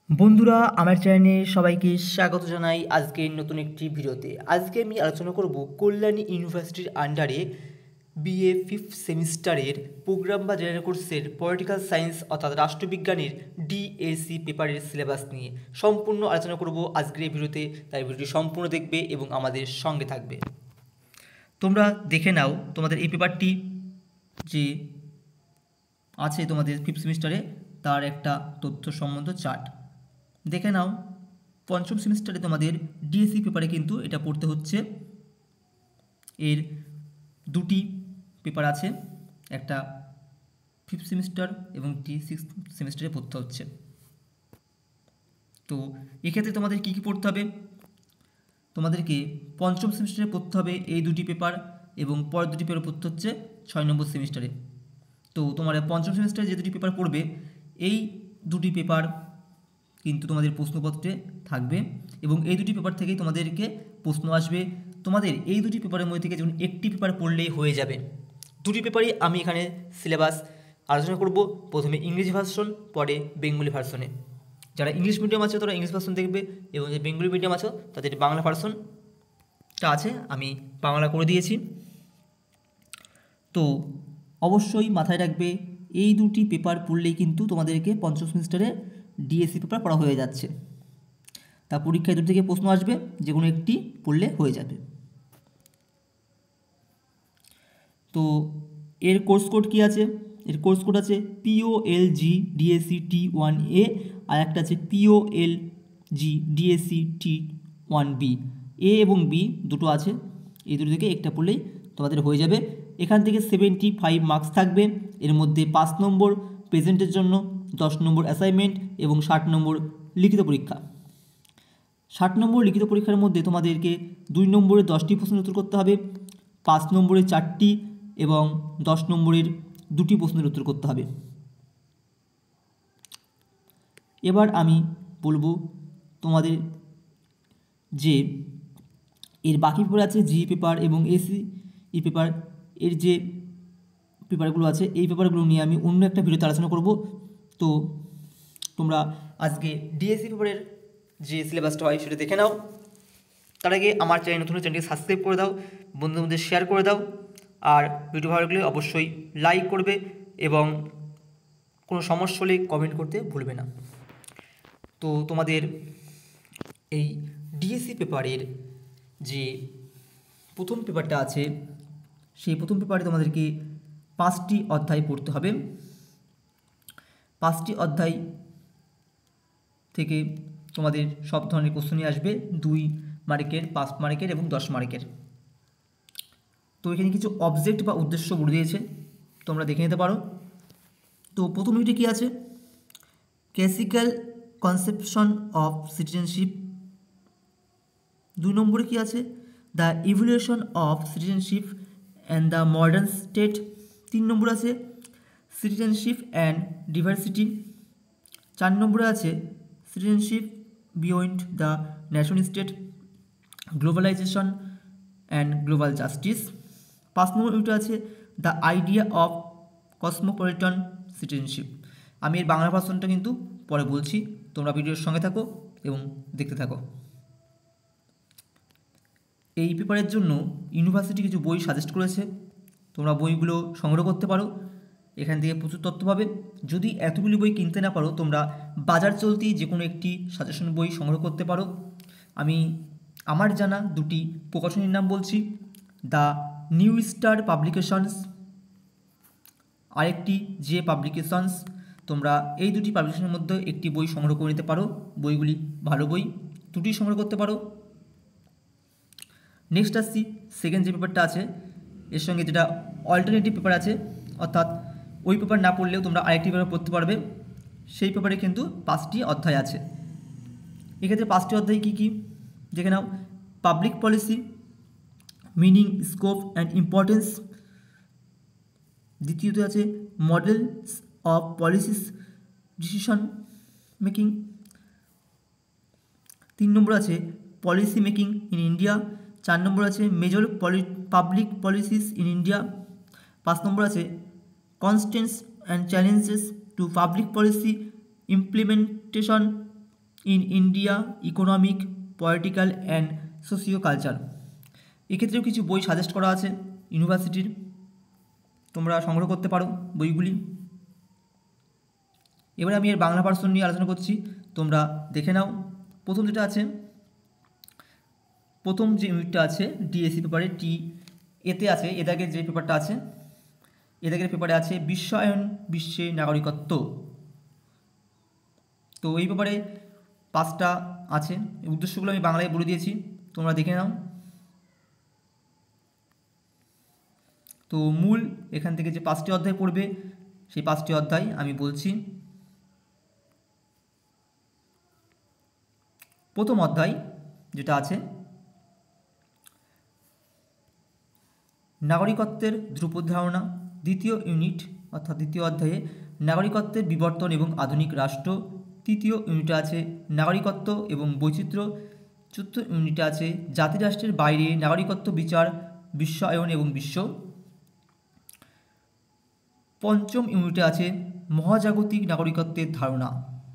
বন্ধুরা, আমার চ্যানেলে সবাইকে স্বাগত জানাই আজকের নতুন একটি ভিডিওতে। আজকে আমি আলোচনা করব কল্যাণী ইউনিভার্সিটির আন্ডারে বিএ ফিফথ সেমিস্টারের প্রোগ্রাম বা জেনারেল কোর্সের পলিটিক্যাল সায়েন্স অর্থাৎ রাষ্ট্রবিজ্ঞানের ডিএসি পেপারের সিলেবাস নিয়ে সম্পূর্ণ আলোচনা করব আজকের এই ভিডিওতে। তাই ভিডিওটি সম্পূর্ণ দেখবে এবং আমাদের সঙ্গে থাকবে। তোমরা দেখে নাও তোমাদের এই পেপারটি যে আছে তোমাদের ফিফথ সেমিস্টারে তার একটা তথ্য সম্বন্ধ চার্ট দেখে নাও। পঞ্চম সেমিস্টারে তোমাদের ডিএসসি পেপারে কিন্তু এটা পড়তে হচ্ছে। এর দুটি পেপার আছে, একটা ফিফথ সেমিস্টার এবং সিক্সথ সেমিস্টারে পড়তে হচ্ছে। তো এক্ষেত্রে তোমাদের কী কী পড়তে হবে? তোমাদেরকে পঞ্চম সেমিস্টারে পড়তে হবে এই দুটি পেপার এবং পরের দুটি পেপার পড়তে হচ্ছে 6 নম্বর সেমিস্টারে। তো তোমার পঞ্চম সেমিস্টারে যে দুটি পেপার পড়বে এই দুটি পেপার কিন্তু তোমাদের প্রশ্নপত্রে থাকবে এবং এই দুটি পেপার থেকেই তোমাদেরকে প্রশ্ন আসবে। তোমাদের এই দুটি পেপারের মধ্যে থেকে যেমন একটি পেপার পড়লেই হয়ে যাবে। দুটি পেপারই আমি এখানে সিলেবাস আলোচনা করব, প্রথমে ইংরেজি ভার্সন, পরে বেঙ্গলি ভার্সনে। যারা ইংলিশ মিডিয়াম আছে তারা ইংলিশ ভার্সন দেখবে এবং যে বেঙ্গলি মিডিয়াম আছে তাদের বাংলা ভার্সনটা আছে, আমি বাংলা করে দিয়েছি। তো অবশ্যই মাথায় রাখবে এই দুটি পেপার পড়লেই কিন্তু তোমাদেরকে পঞ্চম সেমিস্টারে ডিএসসি পেপার পড়া হয়ে যাচ্ছে। তা পরীক্ষায় দুটি থেকে প্রশ্ন আসবে, যে কোনো একটি পড়লে হয়ে যাবে। তো এর কোর্স কোড কী আছে? এর কোর্স কোড আছে POLG DSC T1A, আর একটা আছে POLG DSC T1B। এ এবং বি দুটো আছে, এই দুটো থেকে একটা পড়লেই তোমাদের হয়ে যাবে। এখান থেকে 75 মার্কস থাকবে। এর মধ্যে 5 নম্বর প্রেজেন্টের জন্য, 10 নম্বর অ্যাসাইনমেন্ট এবং 60 নম্বর লিখিত পরীক্ষা। 60 নম্বর লিখিত পরীক্ষার মধ্যে তোমাদেরকে 2 নম্বরে 10টি প্রশ্নের উত্তর করতে হবে, 5 নম্বরে 4টি এবং 10 নম্বরের 2টি প্রশ্নের উত্তর করতে হবে। এবার আমি বলবো তোমাদের যে এর বাকি পেপার আছে জি পেপার এবং এসি পেপার, এর যে পেপারগুলো আছে এই পেপারগুলো নিয়ে আমি অন্য একটা ভিডিওতে আলোচনা করব। তো তোমরা আজকে ডিএসসি পেপারের যে সিলেবাসটা হয় সেটা দেখে নাও। তার আগে আমার চ্যানেল নতুন চ্যানেলটি সাবস্ক্রাইব করে দাও, বন্ধুদের মধ্যে শেয়ার করে দাও, আর ভিডিও ভালো লাগলে অবশ্যই লাইক করবে এবং কোনো সমস্যা হলে কমেন্ট করতে ভুলবে না। তো তোমাদের এই ডিএসসি পেপারের যে প্রথম পেপারটা আছে সেই প্রথম পেপারে তোমাদেরকে 5টি অধ্যায় পড়তে হবে। 5টি অধ্যায় থেকে তোমাদের সব ধরনের কোশ্চেনই আসবে, 2 মার্কের, 5 মার্কের এবং 10 মার্কের। তো এখানে কিছু অবজেক্ট বা উদ্দেশ্য বলে দিয়েছে, তোমরা দেখে নিতে পারো। তো প্রথম ইউনিটে কী আছে? Classical conception of citizenship. 2 নম্বরে কী আছে? The evolution of citizenship and the modern state. 3 নম্বরে আছে সিটিজেনশিপ অ্যান্ড ডিভার্সিটি। 4 নম্বরে আছে citizenship beyond the nation state, globalisation and global justice. 5 number ইউনিটে আছে the idea of cosmopolitan citizenship. আমি এর বাংলা ভার্সনটা কিন্তু পরে বলছি, তোমরা ভিডিওর সঙ্গে থাকো এবং দেখতে থাকো। এই পেপারের জন্য ইউনিভার্সিটি কিছু বই সাজেস্ট করেছে, তোমরা বইগুলো সংগ্রহ করতে পারো, এখান থেকে প্রচুর তথ্য পাবে। যদি এতগুলি বই কিনতে না পারো তোমরা বাজার চলতি যে কোনো একটি সাজেশন বই সংগ্রহ করতে পারো। আমি আমার জানা দুটি প্রকাশনীর নাম বলছি, দ্য নিউ স্টার পাবলিকেশনস, আরেকটি জে পাবলিকেশনস। তোমরা এই দুটি পাবলিকেশনের মধ্যে একটি বই সংগ্রহ করে নিতে পারো, বইগুলি ভালো বই, দুটি সংগ্রহ করতে পারো। নেক্সট আসছি সেকেন্ড যে পেপারটা আছে এর সঙ্গে যেটা অল্টারনেটিভ পেপার আছে, অর্থাৎ ওই পেপার না পড়লেও তোমরা আরেকটি পেপার পড়তে পারবে। সেই পেপারে কিন্তু 5টি অধ্যায় আছে। এক্ষেত্রে 5টি অধ্যায় কী কী দেখে নাও। Public policy, meaning, scope and importance. দ্বিতীয়তে আছে models of policies decision making. 3 number আছে policy making in India. 4 number আছে major public policies in India. 5 number আছে constraints and challenges to public policy implementation in India economic political and socio culture. এক্ষেত্রেও কিছু বই suggest করা আছে ইউনিভার্সিটির, তোমরা সংগ্রহ করতে পারো বইগুলি। এবারে আমি এর বাংলা ভার্সন নিয়ে আলোচনা করছি, তোমরা দেখে নাও। প্রথম যেটা আছে, প্রথম যে ইউনিটটা আছে ডিএসসি পেপারে টি এতে আছে, এদাগের যে পেপারটা আছে, এদাগের পেপারে আছে বিশ্বায়ন বিশ্বে নাগরিকত্ব। তো এই পেপারে 5টা আছে, এই উদ্দেশ্যগুলো আমি বাংলায় বলে দিয়েছি, তোমরা দেখে নাও। তো মূল এখান থেকে যে 5টি অধ্যায় পড়বে, সেই 5টি অধ্যায় আমি বলছি। প্রথম অধ্যায় যেটা আছে নাগরিকত্বের ধ্রুপদ ধারণা, দ্বিতীয় ইউনিট অর্থাৎ দ্বিতীয় অধ্যায়ে নাগরিকত্বের বিবর্তন এবং আধুনিক রাষ্ট্র, তৃতীয় ইউনিটে আছে নাগরিকত্ব এবং বৈচিত্র্য, চতুর্থ ইউনিটে আছে জাতিরাষ্ট্রের বাইরে নাগরিকত্ব বিচার, বিশ্বায়ন এবং বিশ্ব, পঞ্চম ইউনিটে আছে মহাজাগতিক নাগরিকত্বের ধারণা।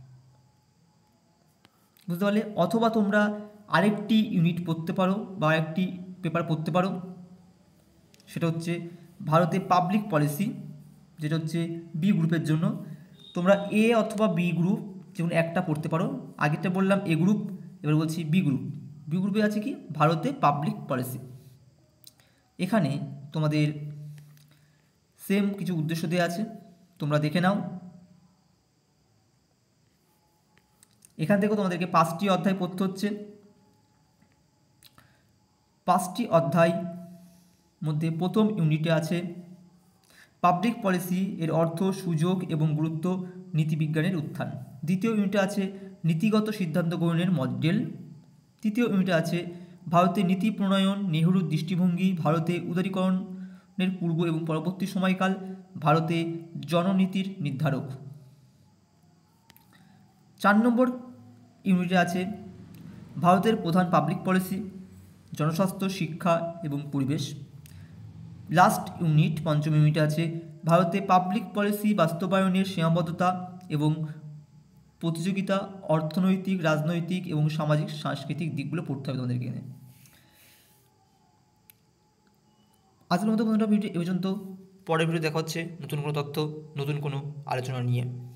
বুঝতে পারলে? অথবা তোমরা আরেকটি ইউনিট পড়তে পারো বা একটি পেপার পড়তে পারো, সেটা হচ্ছে ভারতে পাবলিক পলিসি, যেটা হচ্ছে বি গ্রুপের জন্য। তোমরা এ অথবা বি গ্রুপ যে কোনো একটা পড়তে পারো। আগেরটা বললাম এ গ্রুপ, এবার বলছি বি গ্রুপ। বি গ্রুপে আছে কি ভারতে পাবলিক পলিসি। এখানে তোমাদের সেম কিছু উদ্দেশ্য দেওয়া আছে, তোমরা দেখে নাও। এখান থেকেও তোমাদেরকে 5টি অধ্যায় পড়তে হচ্ছে। 5টি অধ্যায় মধ্যে প্রথম ইউনিটে আছে পাবলিক পলিসি এর অর্থ, সুযোগ এবং গুরুত্ব, নীতিবিজ্ঞানের উত্থান। দ্বিতীয় ইউনিটে আছে নীতিগত সিদ্ধান্ত গ্রহণের মডেল। তৃতীয় ইউনিটে আছে ভারতে নীতি প্রণয়ন, নেহরুর দৃষ্টিভঙ্গি, ভারতে উদারীকরণের পূর্ব এবং পরবর্তী সময়কাল, ভারতে জননীতির নির্ধারক। 4 নম্বর ইউনিটে আছে ভারতের প্রধান পাবলিক পলিসি, জনস্বাস্থ্য, শিক্ষা এবং পরিবেশ। লাস্ট ইউনিট, পঞ্চম ইউনিটে আছে ভারতে পাবলিক পলিসি বাস্তবায়নের সীমাবদ্ধতা এবং প্রতিযোগিতা, অর্থনৈতিক, রাজনৈতিক এবং সামাজিক সাংস্কৃতিক দিকগুলো পড়তে হবে তোমাদেরকে। আজকের মতো বন্ধুরা ভিডিও এ পর্যন্ত। পরের ভিডিও দেখা হচ্ছে নতুন কোনো তথ্য, নতুন কোনো আলোচনা নিয়ে।